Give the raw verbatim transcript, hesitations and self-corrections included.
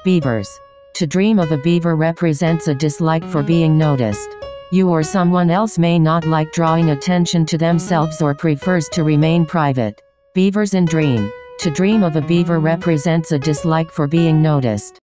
Beavers. To dream of a beaver represents a dislike for being noticed. You or someone else may not like drawing attention to themselves or prefers to remain private. Beavers in dream. To dream of a beaver represents a dislike for being noticed.